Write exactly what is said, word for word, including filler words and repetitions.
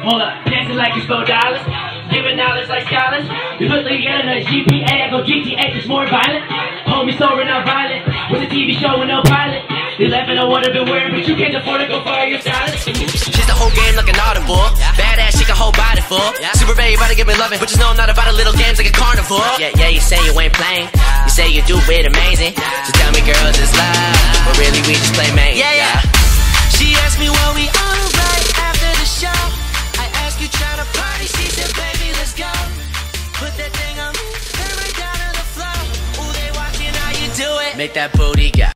Hold up, dancing like it's four dollars, giving knowledge like scholars. You look like you got a G P A, I go G T A, it's more violent. Homie soaring out violent, with a T V show with no pilot. They laughing on what I've been wearing, but you can't afford to go fire your stylist. She's the whole game like an audible. Badass, she can hold body full. Super baby, about to give me loving, but just know I'm not about a little games like a carnival. Yeah, yeah, you say you ain't playing, you say you do it amazing. So tell me, girls, it's love, but really we just play main. Yeah, yeah. She asked me what we on right after the show. I asked you tryna party, she said, baby, let's go. Put that thing on me, turn right down to the floor. Ooh, they watching how you do it. Make that booty go.